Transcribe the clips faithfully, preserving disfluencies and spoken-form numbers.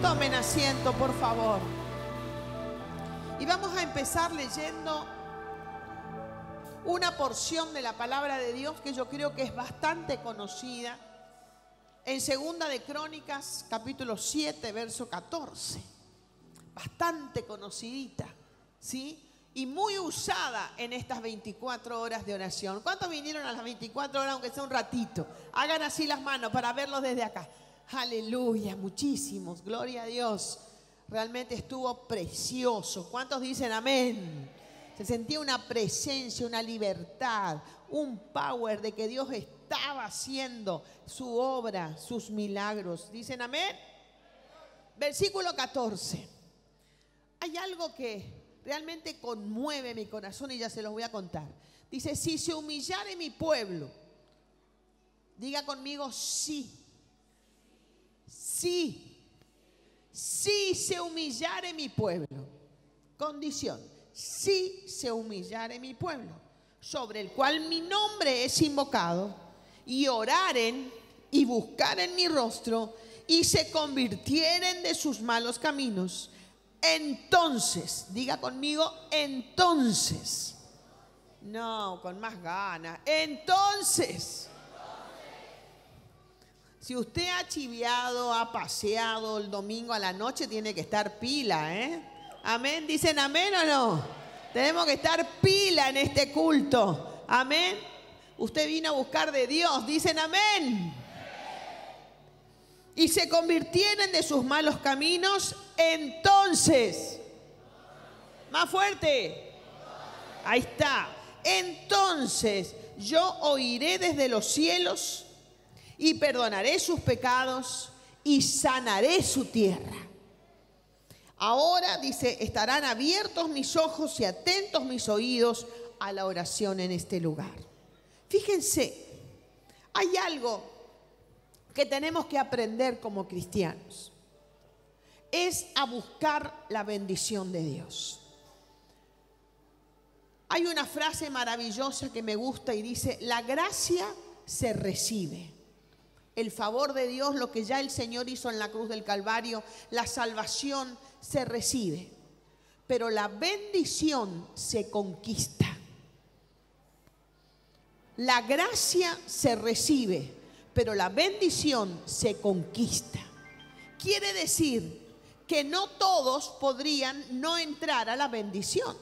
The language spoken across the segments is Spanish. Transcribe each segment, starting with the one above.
Tomen asiento, por favor. Y vamos a empezar leyendo una porción de la palabra de Dios que yo creo que es bastante conocida. En Segunda de Crónicas, capítulo siete, verso catorce. Bastante conocidita, ¿sí? Y muy usada en estas veinticuatro horas de oración. ¿Cuántos vinieron a las veinticuatro horas, aunque sea un ratito? Hagan así las manos para verlos desde acá. Aleluya, muchísimos, gloria a Dios. Realmente estuvo precioso. ¿Cuántos dicen amén? Se sentía una presencia, una libertad, un power de que Dios estaba haciendo su obra, sus milagros. ¿Dicen amén? Versículo catorce. Hay algo que realmente conmueve mi corazón y ya se los voy a contar. Dice, si se humillare mi pueblo, diga conmigo sí. Sí, si se humillare mi pueblo, condición, si se humillare mi pueblo, sobre el cual mi nombre es invocado, y oraren y buscaren mi rostro, y se convirtieren de sus malos caminos, entonces, diga conmigo, entonces, no, con más ganas, entonces. Si usted ha chiviado, ha paseado el domingo a la noche, tiene que estar pila, ¿eh? Amén. ¿Dicen amén o no? Tenemos que estar pila en este culto. Amén. Usted vino a buscar de Dios. ¿Dicen amén? Y se convirtieren de sus malos caminos, entonces. Más fuerte. Ahí está. Entonces yo oiré desde los cielos y perdonaré sus pecados y sanaré su tierra. Ahora, dice, estarán abiertos mis ojos y atentos mis oídos a la oración en este lugar. Fíjense, hay algo que tenemos que aprender como cristianos. Es a buscar la bendición de Dios. Hay una frase maravillosa que me gusta y dice, la gracia se recibe. El favor de Dios, lo que ya el Señor hizo en la cruz del Calvario, la salvación se recibe, pero la bendición se conquista. La gracia se recibe, pero la bendición se conquista. Quiere decir que no todos podrían no entrar a la bendición.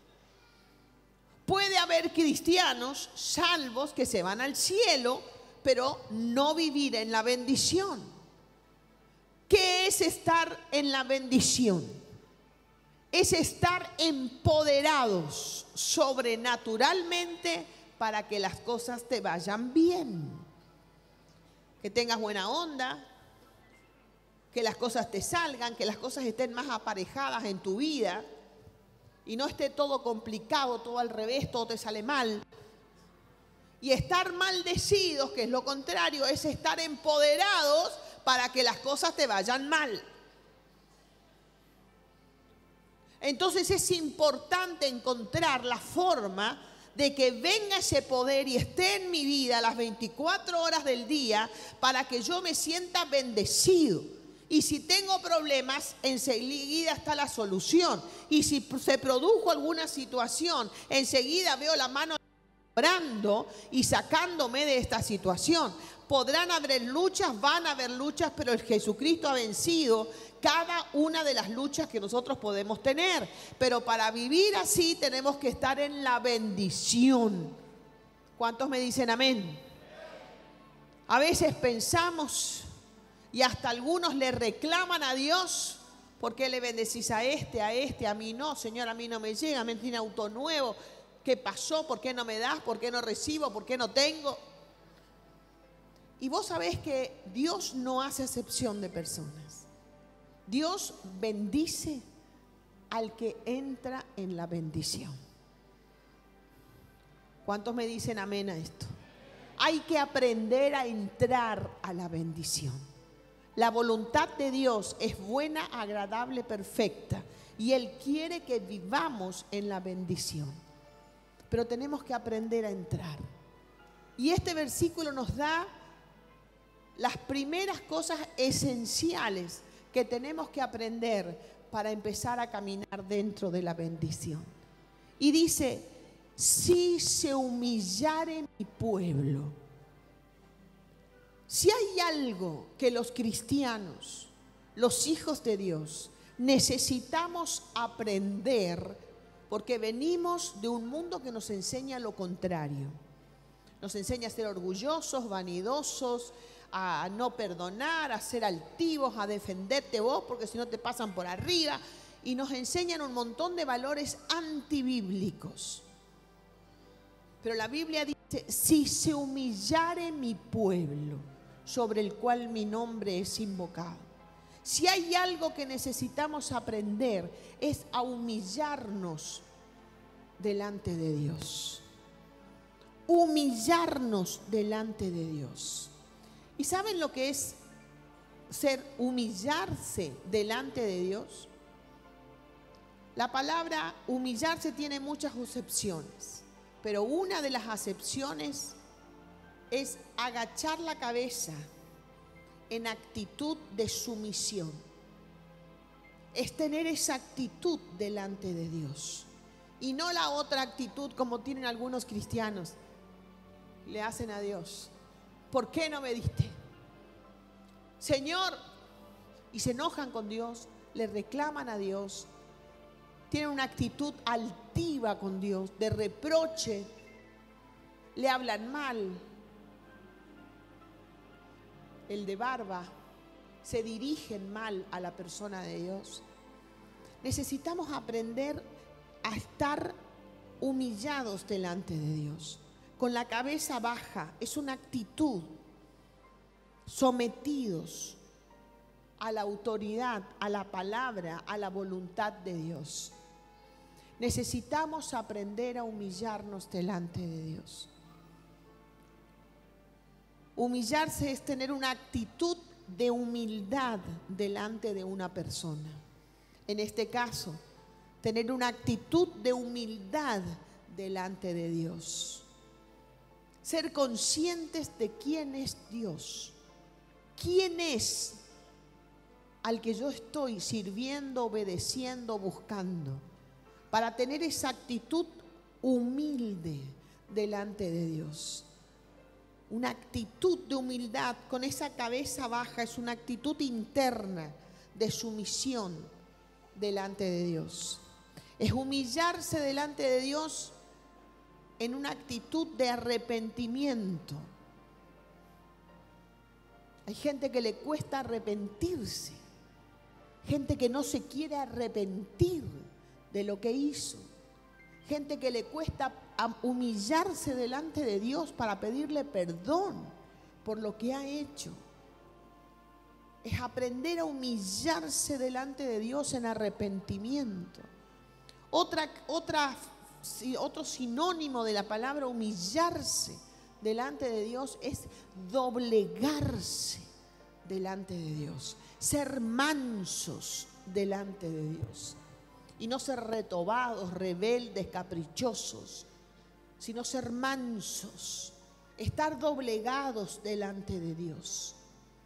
Puede haber cristianos salvos que se van al cielo, pero no vivir en la bendición. ¿Qué es estar en la bendición? Es estar empoderados sobrenaturalmente para que las cosas te vayan bien. Que tengas buena onda, que las cosas te salgan, que las cosas estén más aparejadas en tu vida y no esté todo complicado, todo al revés, todo te sale mal. Y estar maldecidos, que es lo contrario, es estar empoderados para que las cosas te vayan mal. Entonces es importante encontrar la forma de que venga ese poder y esté en mi vida las veinticuatro horas del día para que yo me sienta bendecido. Y si tengo problemas, enseguida está la solución. Y si se produjo alguna situación, enseguida veo la mano orando y sacándome de esta situación. Podrán haber luchas, van a haber luchas, pero el Jesucristo ha vencido cada una de las luchas que nosotros podemos tener. Pero para vivir así tenemos que estar en la bendición. ¿Cuántos me dicen amén? A veces pensamos y hasta algunos le reclaman a Dios: ¿por qué le bendecís a este, a este, a mí no? Señor, a mí no me llega, me tiene auto nuevo. ¿Qué pasó? ¿Por qué no me das? ¿Por qué no recibo? ¿Por qué no tengo? Y vos sabés que Dios no hace acepción de personas. Dios bendice al que entra en la bendición. ¿Cuántos me dicen amén a esto? Hay que aprender a entrar a la bendición. La voluntad de Dios es buena, agradable, perfecta. Y Él quiere que vivamos en la bendición. Pero tenemos que aprender a entrar. Y este versículo nos da las primeras cosas esenciales que tenemos que aprender para empezar a caminar dentro de la bendición. Y dice, si se humillare mi pueblo. Si hay algo que los cristianos, los hijos de Dios, necesitamos aprender, porque venimos de un mundo que nos enseña lo contrario. Nos enseña a ser orgullosos, vanidosos, a no perdonar, a ser altivos, a defenderte vos, porque si no te pasan por arriba. Y nos enseñan un montón de valores antibíblicos. Pero la Biblia dice, si se humillare mi pueblo, sobre el cual mi nombre es invocado. Si hay algo que necesitamos aprender, es a humillarnos delante de Dios. Humillarnos delante de Dios. ¿Y saben lo que es ser humillarse delante de Dios? La palabra humillarse tiene muchas acepciones, pero una de las acepciones es agachar la cabeza en actitud de sumisión. Es tener esa actitud delante de Dios. Y no la otra actitud como tienen algunos cristianos. Le hacen a Dios, ¿por qué no me diste? Señor, y se enojan con Dios, le reclaman a Dios. Tienen una actitud altiva con Dios, de reproche. Le hablan mal. El de barba, se dirigen mal a la persona de Dios. Necesitamos aprender a estar humillados delante de Dios, con la cabeza baja. Es una actitud, sometidos a la autoridad, a la palabra, a la voluntad de Dios. Necesitamos aprender a humillarnos delante de Dios. Humillarse es tener una actitud de humildad delante de una persona. En este caso, tener una actitud de humildad delante de Dios. Ser conscientes de quién es Dios. ¿Quién es al que yo estoy sirviendo, obedeciendo, buscando? Para tener esa actitud humilde delante de Dios. Una actitud de humildad con esa cabeza baja es una actitud interna de sumisión delante de Dios. Es humillarse delante de Dios en una actitud de arrepentimiento. Hay gente que le cuesta arrepentirse, gente que no se quiere arrepentir de lo que hizo, gente que le cuesta humillarse delante de Dios para pedirle perdón por lo que ha hecho. Es aprender a humillarse delante de Dios en arrepentimiento. Otra, otra, otro sinónimo de la palabra humillarse delante de Dios es doblegarse delante de Dios, ser mansos delante de Dios. Y no ser retobados, rebeldes, caprichosos, sino ser mansos, estar doblegados delante de Dios.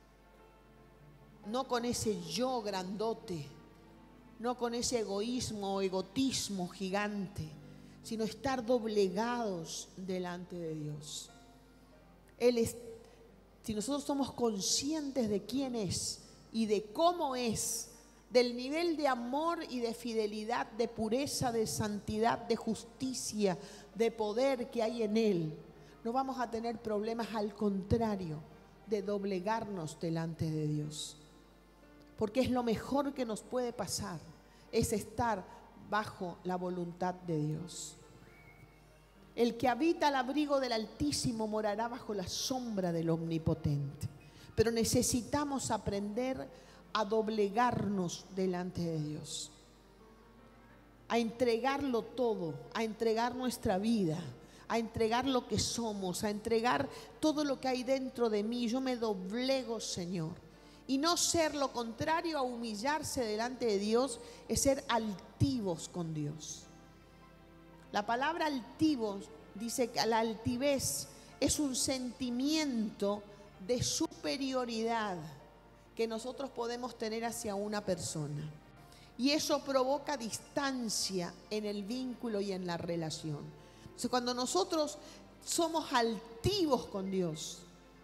No con ese yo grandote, no con ese egoísmo o egotismo gigante, sino estar doblegados delante de Dios. Él es, si nosotros somos conscientes de quién es y de cómo es, del nivel de amor y de fidelidad, de pureza, de santidad, de justicia, de poder que hay en Él, no vamos a tener problemas, al contrario, de doblegarnos delante de Dios. Porque es lo mejor que nos puede pasar, es estar bajo la voluntad de Dios. El que habita al abrigo del Altísimo morará bajo la sombra del Omnipotente. Pero necesitamos aprender a doblegarnos delante de Dios, a entregarlo todo, a entregar nuestra vida, a entregar lo que somos, a entregar todo lo que hay dentro de mí. Yo me doblego, Señor. Y no ser lo contrario a humillarse delante de Dios, es ser altivos con Dios. La palabra altivos dice que la altivez es un sentimiento de superioridad que nosotros podemos tener hacia una persona. Y eso provoca distancia en el vínculo y en la relación. Entonces, cuando nosotros somos altivos con Dios,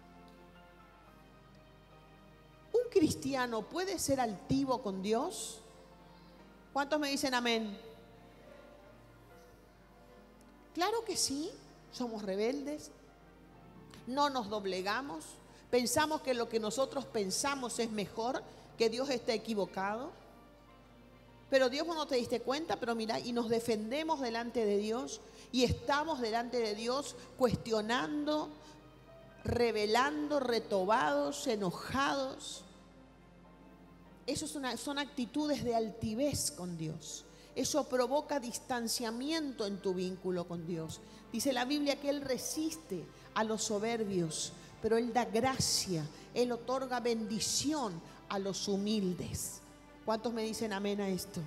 ¿un cristiano puede ser altivo con Dios? ¿Cuántos me dicen amén? Claro que sí, somos rebeldes, no nos doblegamos, pensamos que lo que nosotros pensamos es mejor, que Dios está equivocado. Pero Dios, vos no te diste cuenta, pero mira, y nos defendemos delante de Dios y estamos delante de Dios cuestionando, rebelando, retobados, enojados. Eso es una, son actitudes de altivez con Dios. Eso provoca distanciamiento en tu vínculo con Dios. Dice la Biblia que Él resiste a los soberbios, pero Él da gracia, Él otorga bendición a los humildes. ¿Cuántos me dicen amén a esto?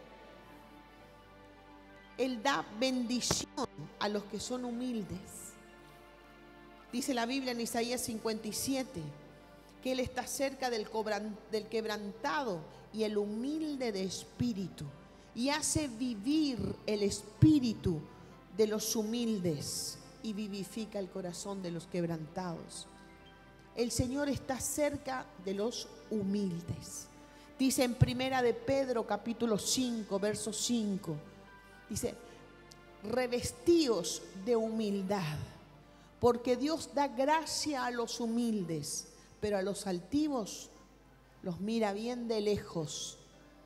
Él da bendición a los que son humildes. Dice la Biblia en Isaías cincuenta y siete que Él está cerca del, cobran, del quebrantado y el humilde de espíritu, y hace vivir el espíritu de los humildes y vivifica el corazón de los quebrantados. El Señor está cerca de los humildes. Dice en Primera de Pedro capítulo cinco, verso cinco, dice: revestíos de humildad, porque Dios da gracia a los humildes, pero a los altivos los mira bien de lejos.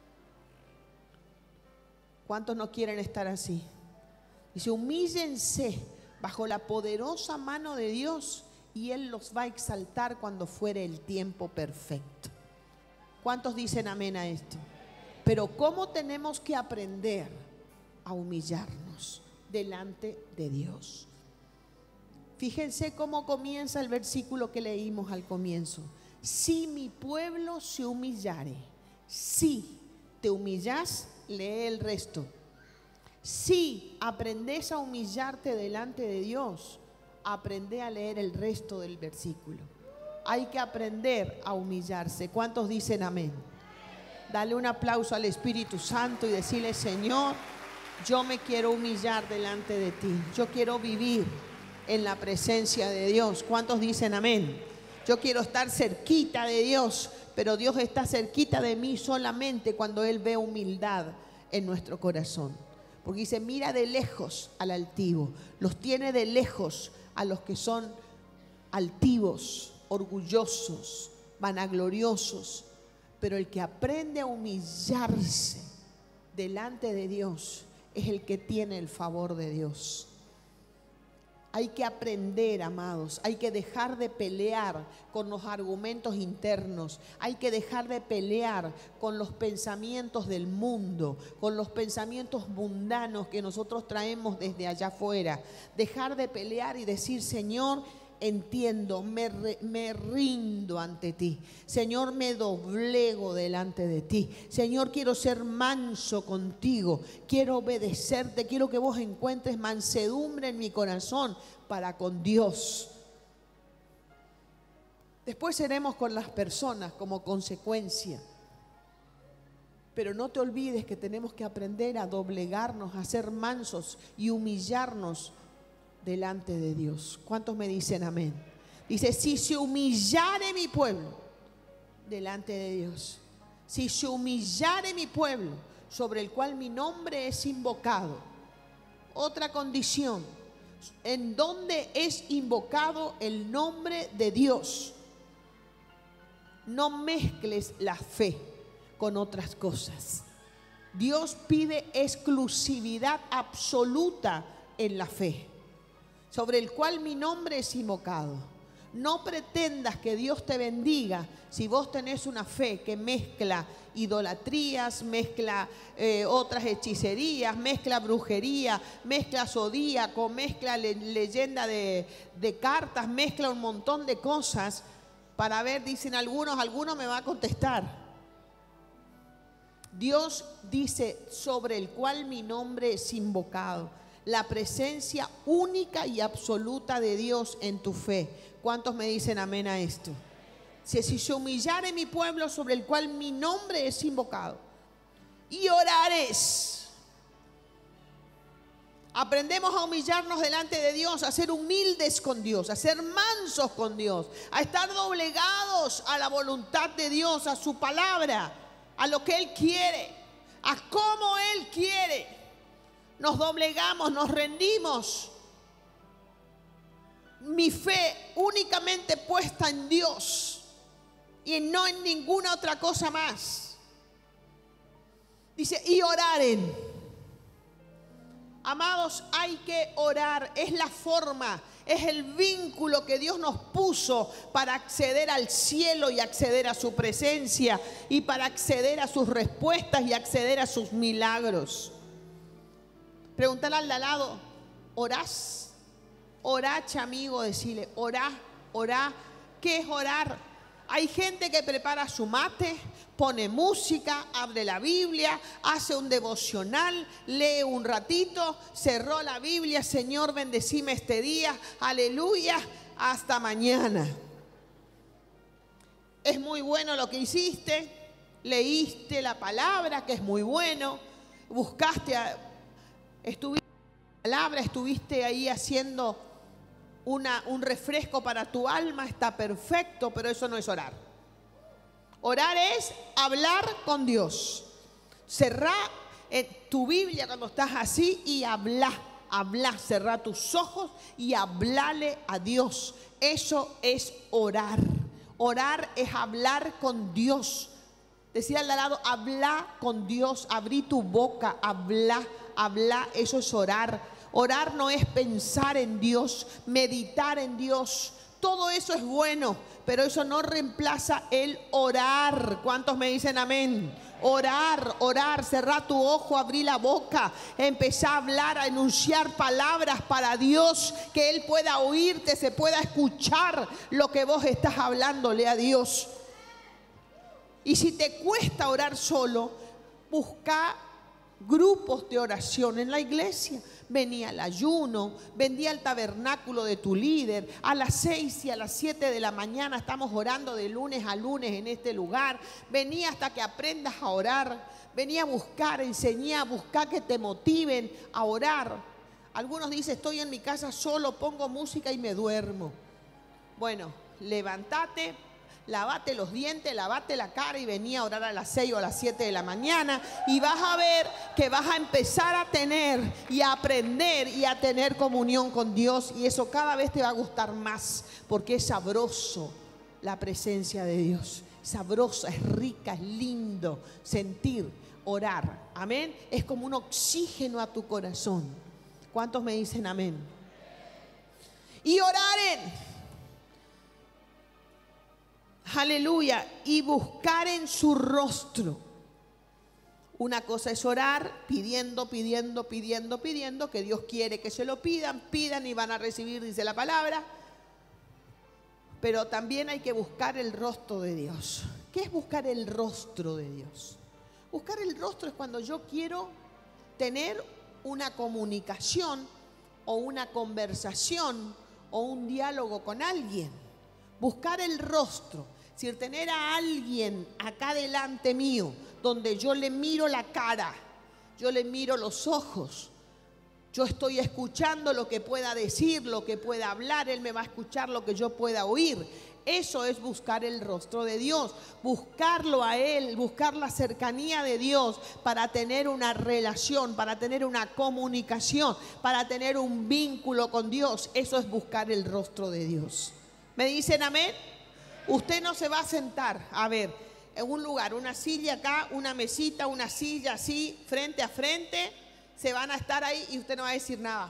¿Cuántos no quieren estar así? Dice: humíllense bajo la poderosa mano de Dios y Él los va a exaltar cuando fuere el tiempo perfecto. ¿Cuántos dicen amén a esto? Pero ¿cómo tenemos que aprender a humillarnos delante de Dios? Fíjense cómo comienza el versículo que leímos al comienzo. Si mi pueblo se humillare. Si te humillas, lee el resto. Si aprendes a humillarte delante de Dios, aprende a leer el resto del versículo. Hay que aprender a humillarse. ¿Cuántos dicen amén? Dale un aplauso al Espíritu Santo y decirle: Señor, yo me quiero humillar delante de ti. Yo quiero vivir en la presencia de Dios. ¿Cuántos dicen amén? Yo quiero estar cerquita de Dios, pero Dios está cerquita de mí solamente cuando Él ve humildad en nuestro corazón. Porque dice: mira de lejos al altivo, los tiene de lejos a los que son altivos, orgullosos, vanagloriosos. Pero el que aprende a humillarse delante de Dios es el que tiene el favor de Dios. Hay que aprender, amados, hay que dejar de pelear con los argumentos internos, hay que dejar de pelear con los pensamientos del mundo, con los pensamientos mundanos que nosotros traemos desde allá afuera. Dejar de pelear y decir: Señor, entiendo, me, re, me rindo ante ti. Señor, me doblego delante de ti. Señor, quiero ser manso contigo, quiero obedecerte, quiero que vos encuentres mansedumbre en mi corazón para con Dios. Después seremos con las personas como consecuencia. Pero no te olvides que tenemos que aprender a doblegarnos, a ser mansos y humillarnos delante de Dios. ¿Cuántos me dicen amén? Dice: si se humillare mi pueblo delante de Dios, si se humillare mi pueblo sobre el cual mi nombre es invocado. Otra condición: en donde es invocado el nombre de Dios. No mezcles la fe con otras cosas. Dios pide exclusividad absoluta en la fe, sobre el cual mi nombre es invocado. No pretendas que Dios te bendiga si vos tenés una fe que mezcla idolatrías, mezcla eh, otras hechicerías, mezcla brujería, mezcla zodíaco, mezcla le, leyenda de, de cartas, mezcla un montón de cosas para ver, dicen algunos, alguno me va a contestar. Dios dice: sobre el cual mi nombre es invocado. La presencia única y absoluta de Dios en tu fe. ¿Cuántos me dicen amén a esto? Si, si se humillare mi pueblo sobre el cual mi nombre es invocado, y orares. Aprendemos a humillarnos delante de Dios, a ser humildes con Dios, a ser mansos con Dios, a estar doblegados a la voluntad de Dios, a su palabra, a lo que Él quiere, a cómo Él quiere. Nos doblegamos, nos rendimos. Mi fe únicamente puesta en Dios y no en ninguna otra cosa más. Dice, y oraren. Amados, hay que orar. Es la forma, es el vínculo que Dios nos puso para acceder al cielo y acceder a su presencia y para acceder a sus respuestas y acceder a sus milagros. Pregúntale al de al lado, ¿orás? Orá, amigo, decirle, orá, orá. ¿Qué es orar? Hay gente que prepara su mate, pone música, abre la Biblia, hace un devocional, lee un ratito, cerró la Biblia, Señor, bendecime este día, aleluya, hasta mañana. Es muy bueno lo que hiciste, leíste la palabra, que es muy bueno, buscaste, a, estuviste en la palabra, estuviste ahí haciendo Una, un refresco para tu alma, está perfecto, pero eso no es orar. Orar es hablar con Dios. Cerrá tu Biblia cuando estás así y habla, habla, cerrá tus ojos y hablale a Dios. Eso es orar. Orar es hablar con Dios. Decía al lado, habla con Dios, abrí tu boca, habla, habla, eso es orar. Orar no es pensar en Dios, meditar en Dios. Todo eso es bueno, pero eso no reemplaza el orar. ¿Cuántos me dicen amén? Orar, orar, cerrar tu ojo, abrir la boca, empezar a hablar, a enunciar palabras para Dios, que Él pueda oírte, se pueda escuchar lo que vos estás hablándole a Dios. Y si te cuesta orar solo, busca grupos de oración en la iglesia. Venía al ayuno, vendía al tabernáculo de tu líder. A las seis y a las siete de la mañana estamos orando de lunes a lunes en este lugar. Venía hasta que aprendas a orar. Venía a buscar, enseñé a buscar que te motiven a orar. Algunos dicen, estoy en mi casa solo, pongo música y me duermo. Bueno, levántate, lavate los dientes, lavate la cara y venía a orar a las seis o a las siete de la mañana y vas a ver que vas a empezar a tener y a aprender y a tener comunión con Dios, y eso cada vez te va a gustar más porque es sabroso la presencia de Dios. Sabrosa, es rica, es lindo sentir, orar. Amén. Es como un oxígeno a tu corazón. ¿Cuántos me dicen amén? Y oraren. Aleluya, y buscar en su rostro. Una cosa es orar pidiendo, pidiendo, pidiendo, pidiendo, que Dios quiere que se lo pidan, pidan y van a recibir, dice la palabra. Pero también hay que buscar el rostro de Dios. ¿Qué es buscar el rostro de Dios? Buscar el rostro es cuando yo quiero tener una comunicación o una conversación o un diálogo con alguien. Buscar el rostro. Si tener a alguien acá delante mío, donde yo le miro la cara, yo le miro los ojos, yo estoy escuchando lo que pueda decir, lo que pueda hablar, Él me va a escuchar lo que yo pueda oír. Eso es buscar el rostro de Dios, buscarlo a Él, buscar la cercanía de Dios para tener una relación, para tener una comunicación, para tener un vínculo con Dios. Eso es buscar el rostro de Dios. ¿Me dicen amén? Usted no se va a sentar, a ver, en un lugar, una silla acá, una mesita, una silla así, frente a frente, se van a estar ahí y usted no va a decir nada.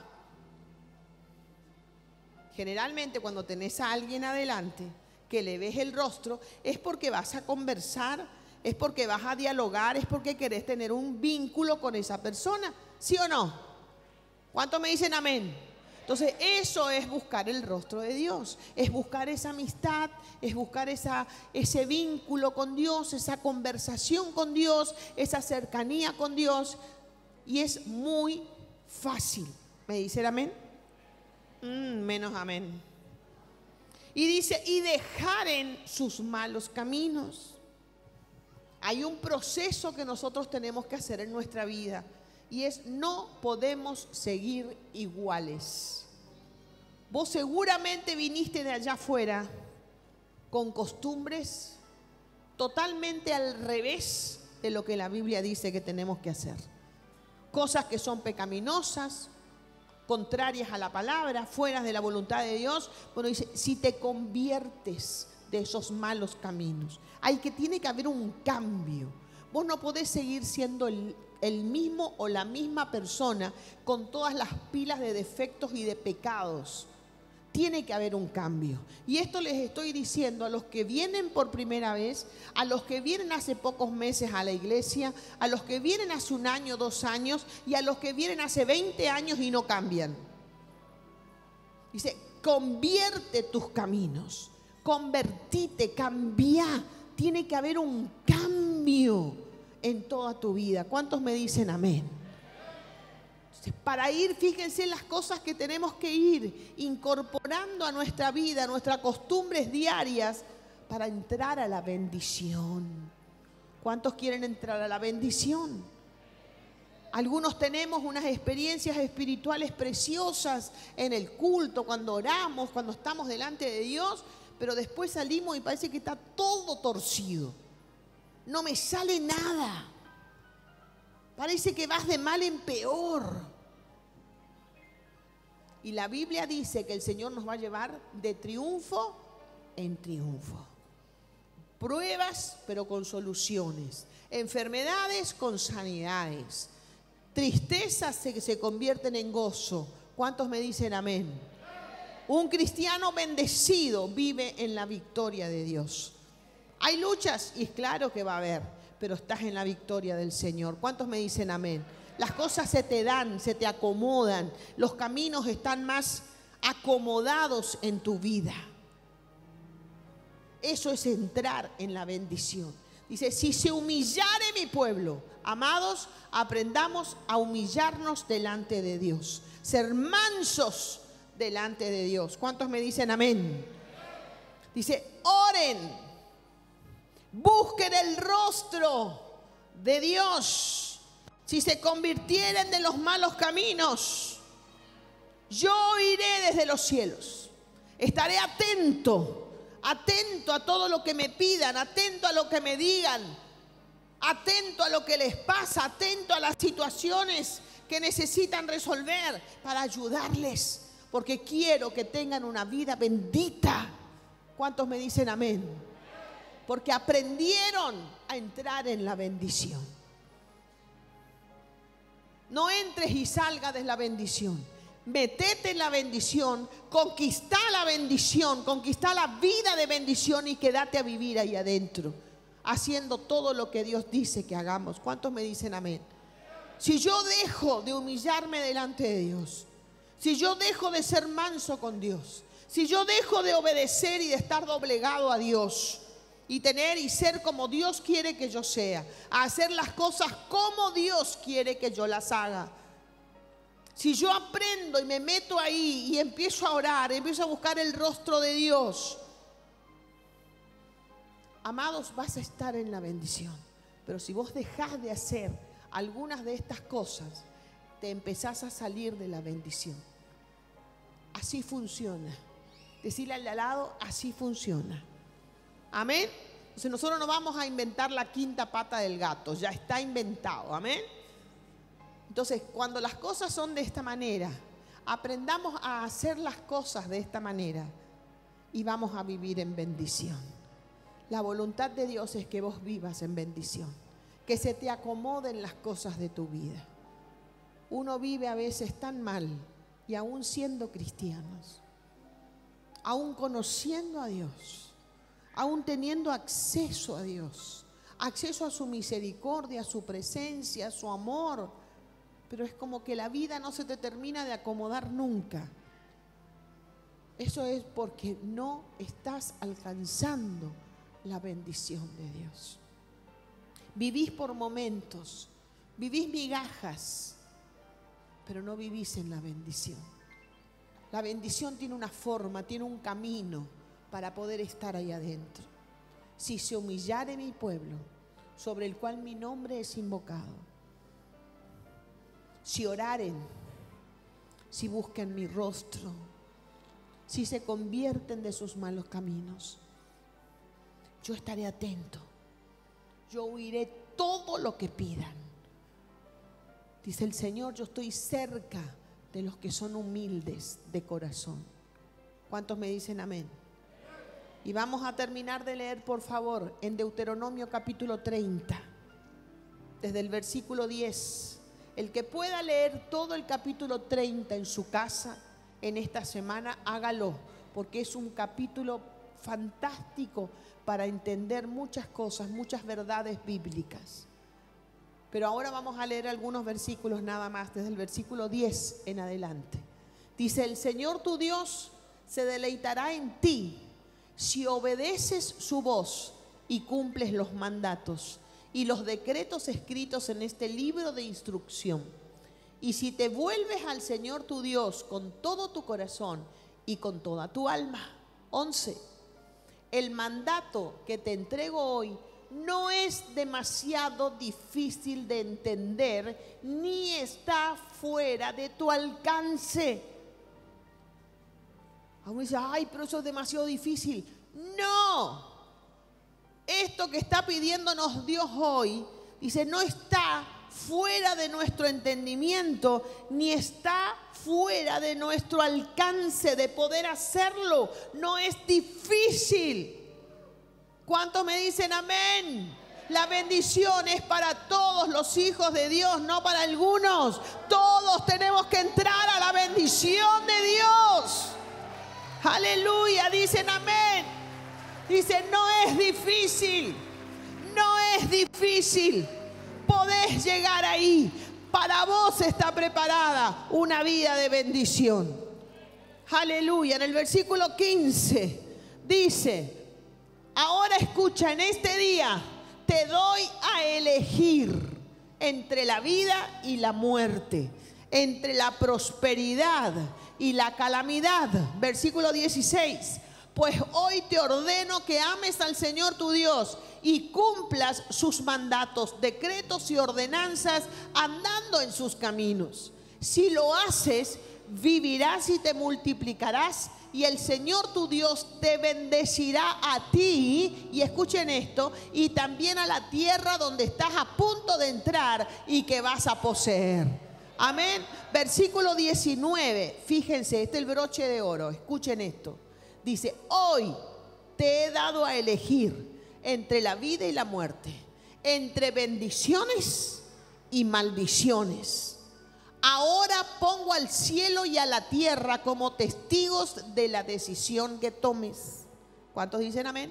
Generalmente cuando tenés a alguien adelante, que le ves el rostro, es porque vas a conversar, es porque vas a dialogar, es porque querés tener un vínculo con esa persona, ¿sí o no? ¿Cuántos me dicen amén? Entonces eso es buscar el rostro de Dios, es buscar esa amistad, es buscar esa, ese vínculo con Dios, esa conversación con Dios, esa cercanía con Dios. Y es muy fácil. ¿Me dicen amén? Mm, menos amén. Y dice, y dejaren sus malos caminos. Hay un proceso que nosotros tenemos que hacer en nuestra vida y es no podemos seguir iguales. Vos seguramente viniste de allá afuera con costumbres totalmente al revés de lo que la Biblia dice que tenemos que hacer. Cosas que son pecaminosas, contrarias a la palabra, fuera de la voluntad de Dios. Bueno, dice, si te conviertes de esos malos caminos, hay que, tiene que haber un cambio. Vos no podés seguir siendo el, el mismo o la misma persona con todas las pilas de defectos y de pecados. Tiene que haber un cambio. Y esto les estoy diciendo a los que vienen por primera vez, a los que vienen hace pocos meses a la iglesia, a los que vienen hace un año, dos años y a los que vienen hace veinte años y no cambian. Dice, convierte tus caminos, convertite, cambia. Tiene que haber un cambio en toda tu vida. ¿Cuántos me dicen amén? Para ir, fíjense en las cosas que tenemos que ir incorporando a nuestra vida, a nuestras costumbres diarias, para entrar a la bendición. ¿Cuántos quieren entrar a la bendición? Algunos tenemos unas experiencias espirituales preciosas en el culto, cuando oramos, cuando estamos delante de Dios, pero después salimos y parece que está todo torcido. No me sale nada. Parece que vas de mal en peor. Y la Biblia dice que el Señor nos va a llevar de triunfo en triunfo. Pruebas, pero con soluciones. Enfermedades con sanidades. Tristezas se, se convierten en gozo. ¿Cuántos me dicen amén? Un cristiano bendecido vive en la victoria de Dios. Hay luchas, y es claro que va a haber, pero estás en la victoria del Señor. ¿Cuántos me dicen amén? Las cosas se te dan, se te acomodan. Los caminos están más acomodados en tu vida. Eso es entrar en la bendición. Dice, si se humillare mi pueblo, amados, aprendamos a humillarnos delante de Dios. Ser mansos delante de Dios. ¿Cuántos me dicen amén? Dice, oren, busquen el rostro de Dios. Si se convirtieren de los malos caminos, yo iré desde los cielos. Estaré atento, atento a todo lo que me pidan, atento a lo que me digan, atento a lo que les pasa, atento a las situaciones que necesitan resolver para ayudarles, porque quiero que tengan una vida bendita. ¿Cuántos me dicen amén? Porque aprendieron a entrar en la bendición. No entres y salgas de la bendición. Metete en la bendición, conquistá la bendición, conquistá la vida de bendición y quédate a vivir ahí adentro, haciendo todo lo que Dios dice que hagamos. ¿Cuántos me dicen amén? Si yo dejo de humillarme delante de Dios, si yo dejo de ser manso con Dios, si yo dejo de obedecer y de estar doblegado a Dios, y tener y ser como Dios quiere que yo sea, a hacer las cosas como Dios quiere que yo las haga. Si yo aprendo y me meto ahí y empiezo a orar, empiezo a buscar el rostro de Dios, amados, vas a estar en la bendición. Pero si vos dejás de hacer algunas de estas cosas, te empezás a salir de la bendición. Así funciona. Decirle al de al lado, así funciona. Amén. Entonces nosotros no vamos a inventar la quinta pata del gato, ya está inventado. Amén. Entonces cuando las cosas son de esta manera, aprendamos a hacer las cosas de esta manera y vamos a vivir en bendición. La voluntad de Dios es que vos vivas en bendición, que se te acomoden las cosas de tu vida. Uno vive a veces tan mal y aún siendo cristianos, aún conociendo a Dios, aún teniendo acceso a Dios, acceso a su misericordia, a su presencia, a su amor, pero es como que la vida no se te termina de acomodar nunca. Eso es porque no estás alcanzando la bendición de Dios. Vivís por momentos, vivís migajas, pero no vivís en la bendición. La bendición tiene una forma, tiene un camino. para poder estar ahí adentro. Si se humillare mi pueblo, sobre el cual mi nombre es invocado, si oraren, si busquen mi rostro, si se convierten de sus malos caminos, yo estaré atento, yo oiré todo lo que pidan. Dice el Señor, yo estoy cerca de los que son humildes de corazón. ¿Cuántos me dicen amén? Y vamos a terminar de leer, por favor, en Deuteronomio capítulo treinta, desde el versículo diez. El que pueda leer todo el capítulo treinta en su casa en esta semana, hágalo, porque es un capítulo fantástico para entender muchas cosas, muchas verdades bíblicas. Pero ahora vamos a leer algunos versículos nada más, desde el versículo diez en adelante. Dice, el Señor tu Dios se deleitará en ti si obedeces su voz y cumples los mandatos y los decretos escritos en este libro de instrucción. Y si te vuelves al Señor tu Dios con todo tu corazón y con toda tu alma. once. El mandato que te entrego hoy no es demasiado difícil de entender, ni está fuera de tu alcance. Aún dice, ay, pero eso es demasiado difícil. No, esto que está pidiéndonos Dios hoy, dice, no está fuera de nuestro entendimiento, ni está fuera de nuestro alcance de poder hacerlo. No es difícil. ¿Cuántos me dicen amén? La bendición es para todos los hijos de Dios, no para algunos. Todos tenemos que entrar a la bendición de Dios. Aleluya, dicen amén. Dice, no es difícil, no es difícil. Podés llegar ahí. Para vos está preparada una vida de bendición. Aleluya. En el versículo quince dice, ahora escucha, en este día te doy a elegir entre la vida y la muerte, entre la prosperidad y la calamidad. Versículo dieciséis. Pues hoy te ordeno que ames al Señor tu Dios y cumplas sus mandatos, decretos y ordenanzas andando en sus caminos. Si lo haces, vivirás y te multiplicarás, y el Señor tu Dios te bendecirá a ti, y escuchen esto, y también a la tierra donde estás a punto de entrar y que vas a poseer. Amén. Versículo diecinueve, fíjense, este es el broche de oro, escuchen esto. Dice, hoy te he dado a elegir entre la vida y la muerte, entre bendiciones y maldiciones. Ahora pongo al cielo y a la tierra como testigos de la decisión que tomes. ¿Cuántos dicen amén?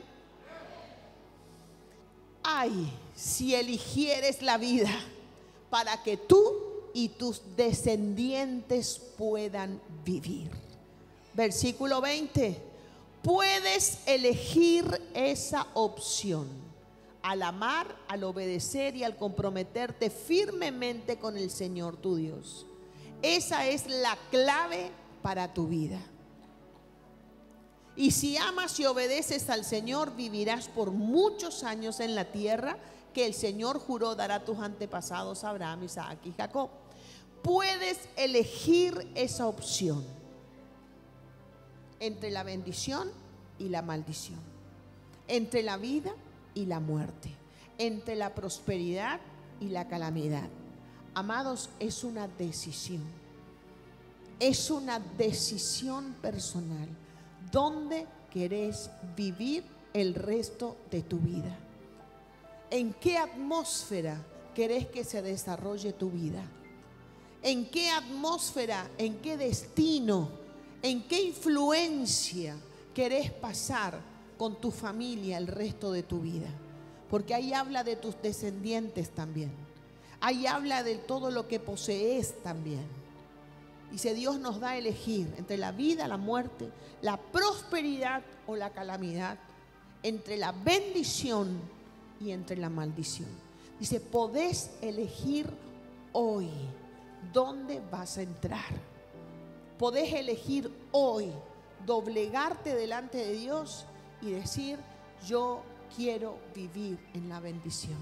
Ay, si eligieres la vida para que tú y tus descendientes puedan vivir. Versículo veinte. Puedes elegir esa opción al amar, al obedecer y al comprometerte firmemente con el Señor tu Dios. Esa es la clave para tu vida. Y si amas y obedeces al Señor, vivirás por muchos años en la tierra que el Señor juró dar a tus antepasados Abraham, Isaac y Jacob. Puedes elegir esa opción entre la bendición y la maldición, entre la vida y la muerte, entre la prosperidad y la calamidad. Amados, es una decisión, es una decisión personal. ¿Dónde querés vivir el resto de tu vida? ¿En qué atmósfera querés que se desarrolle tu vida? ¿En qué atmósfera, en qué destino, en qué influencia querés pasar con tu familia el resto de tu vida? Porque ahí habla de tus descendientes también. Ahí habla de todo lo que posees también. Dice, Dios nos da a elegir entre la vida, la muerte, la prosperidad o la calamidad, entre la bendición y entre la maldición. Dice, podés elegir hoy dónde vas a entrar. Podés elegir hoy doblegarte delante de Dios y decir: yo quiero vivir en la bendición.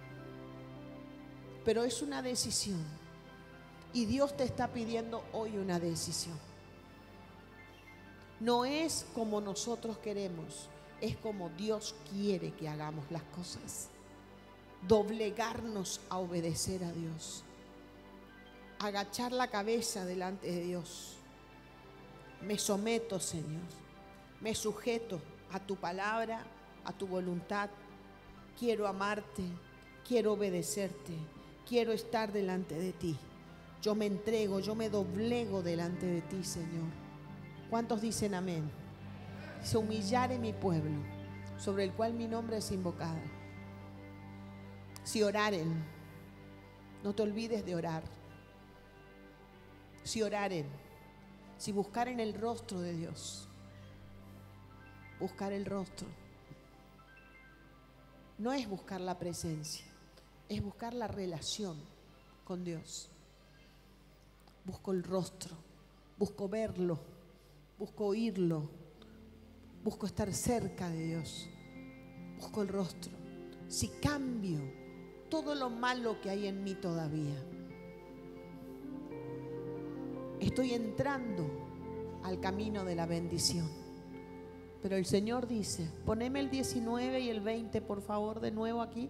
Pero es una decisión, y Dios te está pidiendo hoy una decisión. No es como nosotros queremos, es como Dios quiere que hagamos las cosas. Doblegarnos a obedecer a Dios, agachar la cabeza delante de Dios. Me someto, Señor, me sujeto a tu palabra, a tu voluntad. Quiero amarte, quiero obedecerte, quiero estar delante de ti. Yo me entrego, yo me doblego delante de ti, Señor. ¿Cuántos dicen amén? Se humillare mi pueblo, sobre el cual mi nombre es invocado. Si oraren, no te olvides de orar. Si oraren, si buscaren el rostro de Dios, buscar el rostro. No es buscar la presencia, es buscar la relación con Dios. Busco el rostro, busco verlo, busco oírlo, busco estar cerca de Dios, busco el rostro. Si cambio todo lo malo que hay en mí todavía, estoy entrando al camino de la bendición. Pero el Señor dice, poneme el diecinueve y el veinte, por favor, de nuevo aquí.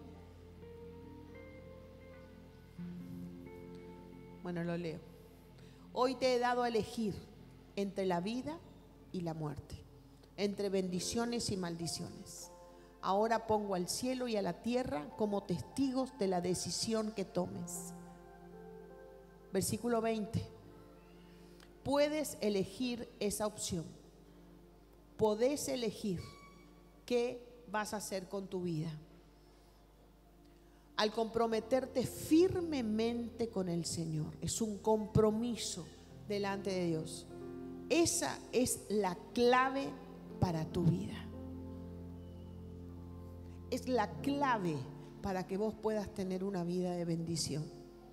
Bueno, lo leo. Hoy te he dado a elegir entre la vida y la muerte, entre bendiciones y maldiciones. Ahora pongo al cielo y a la tierra como testigos de la decisión que tomes. Versículo veinte. Puedes elegir esa opción. Podés elegir qué vas a hacer con tu vida. Al comprometerte firmemente con el Señor, es un compromiso delante de Dios. Esa es la clave para tu vida. Es la clave para que vos puedas tener una vida de bendición.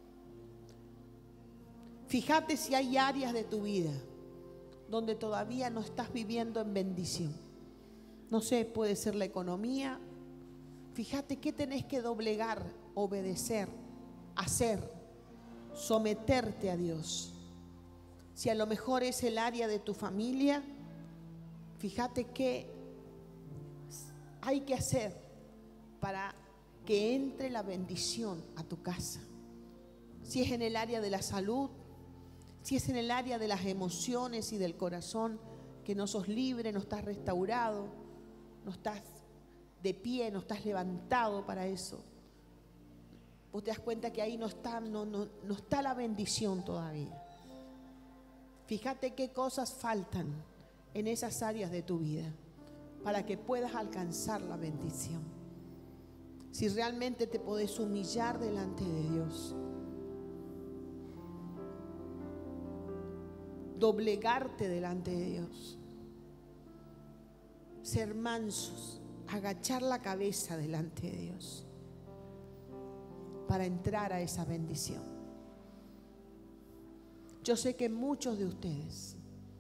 Fíjate si hay áreas de tu vida donde todavía no estás viviendo en bendición. No sé, puede ser la economía. Fíjate qué tenés que doblegar, obedecer, hacer, someterte a Dios. Si a lo mejor es el área de tu familia, fíjate qué hay que hacer para que entre la bendición a tu casa. Si es en el área de la salud, si es en el área de las emociones y del corazón, que no sos libre, no estás restaurado, no estás de pie, no estás levantado para eso. Vos te das cuenta que ahí no está, no, no, no está la bendición todavía. Fíjate qué cosas faltan en esas áreas de tu vida para que puedas alcanzar la bendición. Si realmente te podés humillar delante de Dios, doblegarte delante de Dios, ser mansos, agachar la cabeza delante de Dios para entrar a esa bendición. Yo sé que muchos de ustedes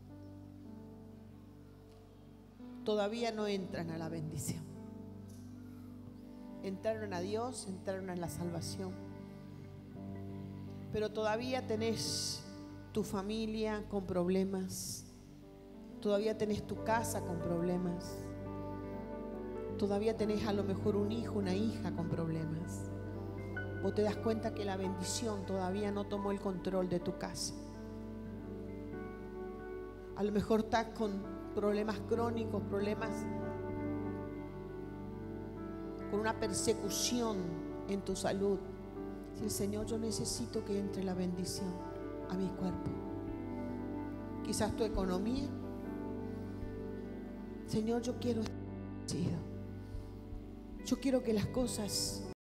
todavía no entran a la bendición. Entraron a Dios, entraron a la salvación, pero todavía tenés tu familia con problemas, todavía tenés tu casa con problemas, todavía tenés a lo mejor un hijo, una hija con problemas. Vos te das cuenta que la bendición todavía no tomó el control de tu casa. A lo mejor estás con problemas crónicos, problemas con una persecución en tu salud. Dice, Señor, yo necesito que entre la bendición a mi cuerpo. Quizás tu economía. Señor, yo quiero estar bendecido. Yo quiero que las cosas